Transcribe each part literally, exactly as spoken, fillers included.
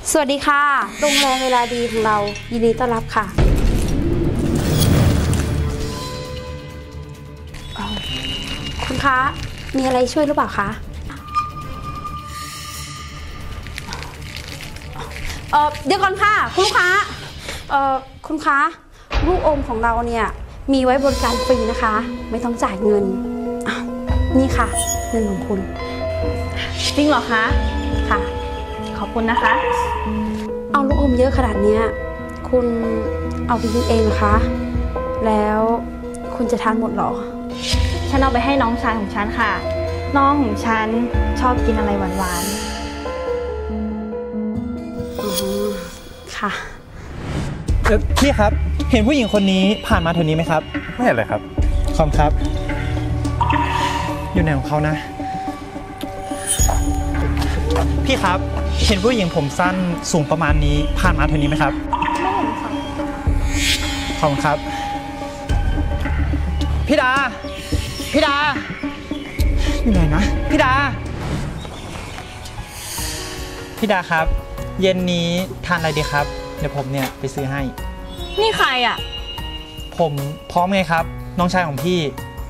สวัสดีค่ะโรงแรมเวลาดีของเรายินดีต้อนรับค่ะคุณคะมีอะไรช่วยหรือเปล่าคะเออเดี๋ยวก่อนค่ะคุณลูกค้าเออคุณคะลูกอมของเราเนี่ยมีไว้บริการฟรีนะคะไม่ต้องจ่ายเงินนี่ค่ะเงินของคุณจริงเหรอคะค่ะขอบคุณนะคะเอาลูกอมเยอะขนาดนี้คุณเอาไปกินเองเหรอคะแล้วคุณจะทานหมดหรอฉันเอาไปให้น้องชายของฉันค่ะน้องของฉันชอบกินอะไรหวานๆอ๋อค่ะเออพี่ครับเห็นผู้หญิงคนนี้ผ่านมาแถวนี้ไหมครับไม่เห็นเลยครับขอบครับอยู่ไหนของเขานะพี่ครับเห็นผู้หญิงผมสั้นสูงประมาณนี้ผ่านมาแถวนี้ไหมครับไม่เห็นค่ะขอบคุณครับพี่ดาพี่ดาอยู่ไหนนะพี่ดาพี่ดาครับเย็นนี้ทานอะไรดีครับเดี๋ยวผมเนี่ยไปซื้อให้นี่ใครอ่ะผมพร้อมไงครับน้องชายของพี่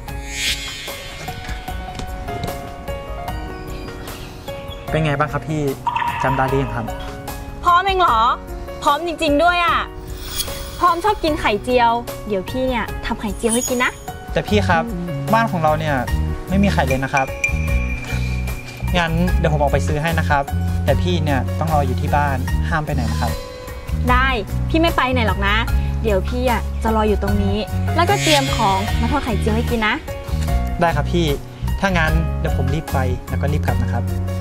เป็นไงบ้างครับพี่จำได้หรือยังครับพร้อมเองเหรอพร้อมจริงๆด้วยอ่ะพร้อมชอบกินไข่เจียวเดี๋ยวพี่เนี่ยทำไข่เจียวให้กินนะแต่พี่ครับบ้านของเราเนี่ยไม่มีไข่เลยนะครับงั้นเดี๋ยวผมออกไปซื้อให้นะครับแต่พี่เนี่ยต้องรออยู่ที่บ้านห้ามไปไหนนะครับได้พี่ไม่ไปไหนหรอกนะเดี๋ยวพี่อ่ะจะรออยู่ตรงนี้แล้วก็เตรียมของมาทอดไข่เจียวให้กินนะได้ครับพี่ถ้างั้นเดี๋ยวผมรีบไปแล้วก็รีบกลับนะครับ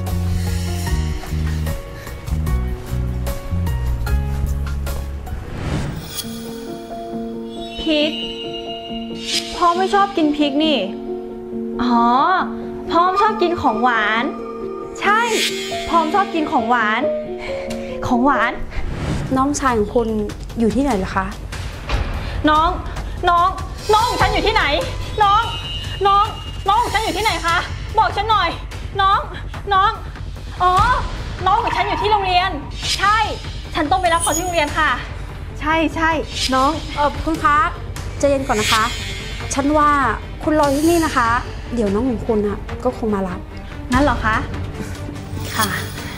พริกพ่อไม่ชอบกินพริกนี่อ๋อพ่อชอบกินของหวานใช่พ่อชอบกินของหวานของหวานน้องชายของคุณอยู่ที่ไหนล่ะคะน้องน้องน้องของฉันอยู่ที่ไหนน้องน้องน้องของฉันอยู่ที่ไหนคะบอกฉันหน่อยน้องน้องอ๋อน้องของฉันอยู่ที่โรงเรียนใช่ฉันต้องไปรับเขาที่โรงเรียนค่ะใช่ใช่น้องเออคุณคะใจเย็นก่อนนะคะฉันว่าคุณรอที่นี่นะคะเดี๋ยวน้องของคุณอ่ะก็คงมารับนั่นเหรอคะค่ะ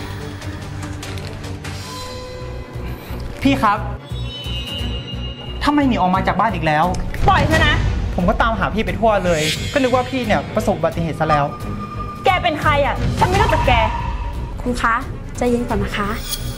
พี่ครับทำไมหนีออกมาจากบ้านอีกแล้วปล่อยเถอะนะผมก็ตามหาพี่ไปทั่วเลยก็นึกว่าพี่เนี่ยประสบอุบัติเหตุซะแล้วแกเป็นใครอ่ะฉันไม่รู้จักแกคุณคะใจเย็นก่อนนะคะ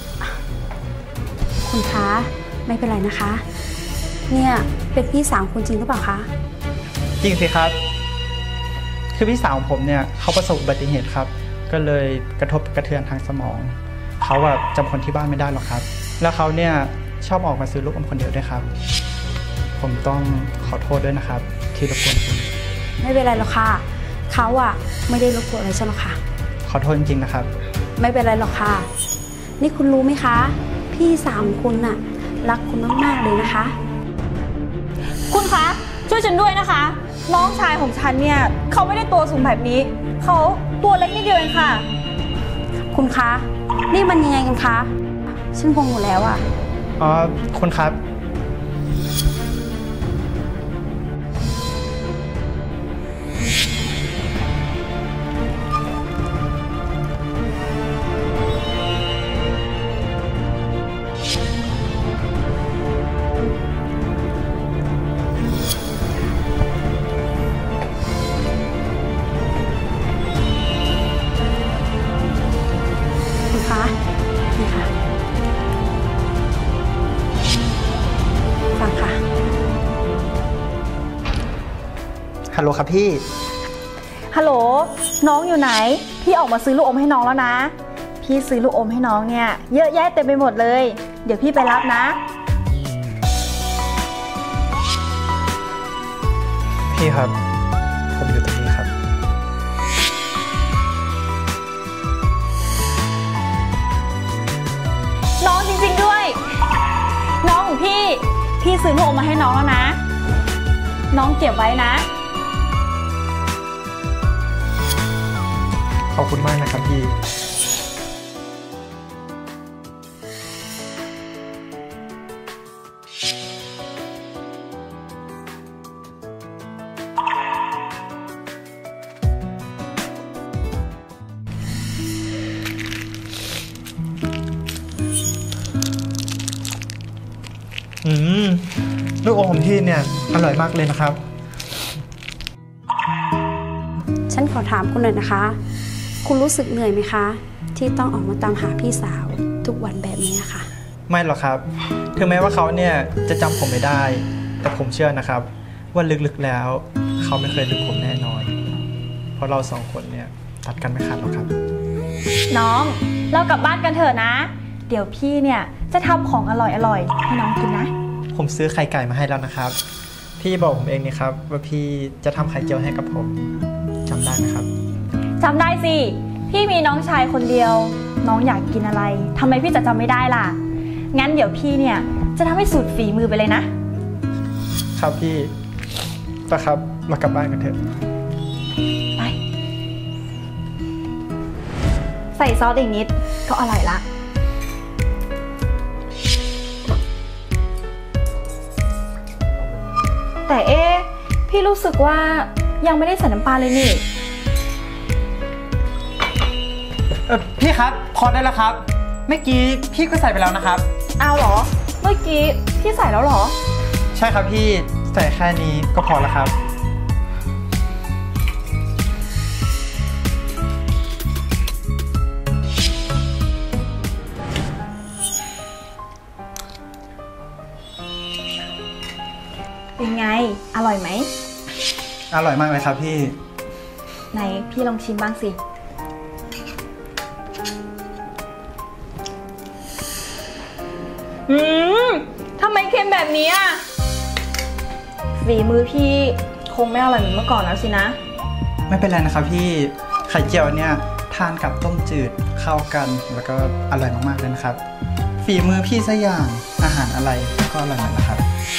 คุณคะไม่เป็นไรนะคะเนี่ยเป็นพี่สาวคุณจริงหรือเปล่าคะจริงสิครับคือพี่สาวของผมเนี่ยเขาประสบอุบัติเหตุครับก็เลยกระทบกระเทือนทางสมองเขาอะจำคนที่บ้านไม่ได้หรอกครับแล้วเขาเนี่ยชอบออกมาซื้อลูกอมคนเดียวด้วยครับผมต้องขอโทษด้วยนะครับที่รบกวนคุณไม่เป็นไรหรอกค่ะเขาอะไม่ได้รบกวนอะไรฉันหรอกค่ะขอโทษจริงๆนะครับไม่เป็นไรหรอกค่ะนี่คุณรู้ไหมคะพี่สาวของคุณน่ะรักคุณมากๆเลยนะคะคุณคะช่วยฉันด้วยนะคะน้องชายของฉันเนี่ยเขาไม่ได้ตัวสูงแบบนี้เขาตัวเล็กนิดเดียวเองค่ะคุณคะนี่มันยังไงกันคะฉันงงหมดแล้วอ่ะอ๋อคุณครับฮัลโหลครับพี่ฮัลโหลน้องอยู่ไหนพี่ออกมาซื้อลูกอมให้น้องแล้วนะพี่ซื้อลูกอมให้น้องเนี่ยเยอะแยะเต็มไปหมดเลยเดี๋ยวพี่ไปรับนะพี่ครับผมอยู่ตรงนี้ครับน้องจริงๆด้วยน้องของพี่พี่ซื้อลูกอมมาให้น้องแล้วนะน้องเก็บไว้นะขอบคุณมากนะครับพี่ลูกอมของพี่เนี่ยอร่อยมากเลยนะครับฉันขอถามคุณหน่อยนะคะ คุณรู้สึกเหนื่อยไหมคะ ที่ต้องออกมาตามหาพี่สาวทุกวันแบบนี้ค่ะไม่หรอกครับถึงแม้ว่าเขาเนี่ยจะจำผมไม่ได้ แต่ผมเชื่อนะครับ ว่าลึกๆแล้วเขาไม่เคยลืมผมแน่นอน เพราะเราสองคนเนี่ยตัดกันไม่ขาดหรอกครับน้องเรากลับบ้านกันเถอะนะ เดี๋ยวพี่เนี่ยจะทำของอร่อยๆให้น้องกินนะผมซื้อไข่ไก่มาให้แล้วนะครับ พี่บอกผมเองนี่ครับว่าพี่จะทำไข่เจียวให้กับผมจำได้ไหมครับจำได้สิ พี่มีน้องชายคนเดียว น้องอยากกินอะไรทำไมพี่จะจำไม่ได้ล่ะ งั้นเดี๋ยวพี่เนี่ยจะทำให้สุดฝีมือไปเลยนะครับพี่ไปครับมากลับบ้านกันเถอะไป ใส่ซอสอีกนิดก็อร่อยละ แต่เอ๊ะพี่รู้สึกว่ายังไม่ได้ใส่น้ำปลาเลยนี่เออพี่ครับพอได้แล้วครับเมื่อกี้พี่ก็ใส่ไปแล้วนะครับเอาเหรอ เมื่อกี้พี่ใส่แล้วเหรอใช่ครับพี่ใส่แค่นี้ก็พอแล้วครับเป็นไง อร่อยไหมอร่อยมากเลยครับพี่ไหนพี่ลองชิมบ้างสิ อืมทำไมเค็มแบบนี้อ่ะฝีมือพี่คงไม่อร่อยเหมือนเมื่อก่อนแล้วสินะไม่เป็นไรนะครับพี่ไข่เจียวเนี่ยทานกับต้มจืดเข้ากันแล้วก็อร่อยมากๆเลยนะครับฝีมือพี่สักอย่างอาหารอะไรก็อร่อยหมดนะครับ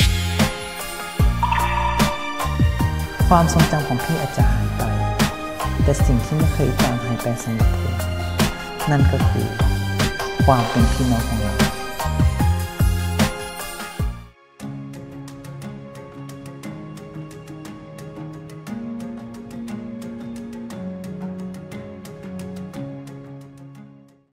ความทรงจำของพี่อาจจะหายไปแต่สิ่งที่ไม่เคยจางหายไปสำหรับผมนั่นก็คือความเป็นพี่น้องของ